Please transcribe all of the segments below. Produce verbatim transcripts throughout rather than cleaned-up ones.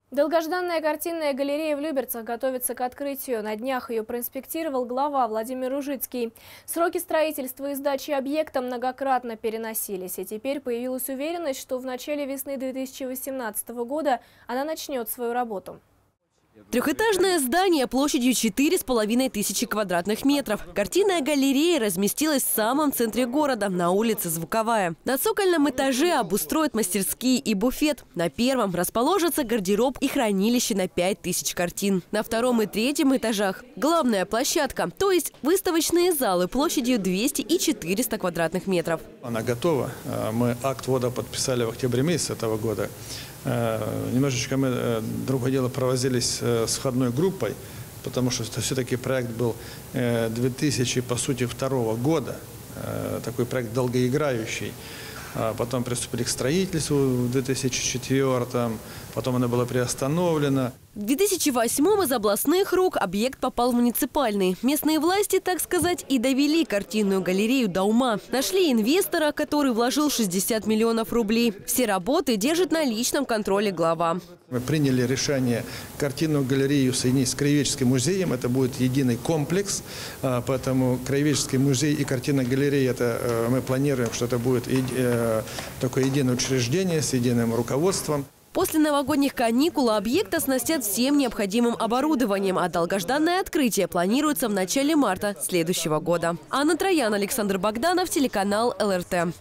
Долгожданная картинная галерея в Люберцах готовится к открытию. На днях ее проинспектировал глава Владимир Ужицкий. Сроки строительства и сдачи объекта многократно переносились. И теперь появилась уверенность, что в начале весны две тысячи восемнадцатого года она начнет свою работу. Трехэтажное здание площадью четыре с половиной тысячи квадратных метров. Картинная галерея разместилась в самом центре города, на улице Звуковая. На цокольном этаже обустроят мастерские и буфет. На первом расположится гардероб и хранилище на пять тысяч картин. На втором и третьем этажах главная площадка, то есть выставочные залы площадью двести и четыреста квадратных метров. Она готова. Мы акт ввода подписали в октябре месяце этого года. Немножечко мы, другое дело, провозились с входной группой, потому что все-таки проект был две тысячи, по сути, второго года, такой проект долгоиграющий. Потом приступили к строительству в две тысячи четвёртом, потом оно было приостановлено. В две тысячи восьмом из областных рук объект попал в муниципальный. Местные власти, так сказать, и довели картинную галерею до ума. Нашли инвестора, который вложил шестьдесят миллионов рублей. Все работы держит на личном контроле глава. Мы приняли решение картинную галерею соединить с Краеведческим музеем. Это будет единый комплекс. Поэтому Краеведческий музей и картинная галерея, это мы планируем, что это будет такое единое учреждение с единым руководством. После новогодних каникул объект оснастят всем необходимым оборудованием, а долгожданное открытие планируется в начале марта следующего года. Анна Троян, Александр Богданов, телеканал эл эр тэ.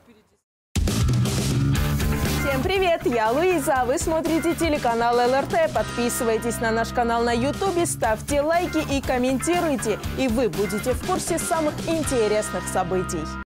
Всем привет, я Луиза, а вы смотрите телеканал эл эр тэ. Подписывайтесь на наш канал на ютубе, ставьте лайки и комментируйте. И вы будете в курсе самых интересных событий.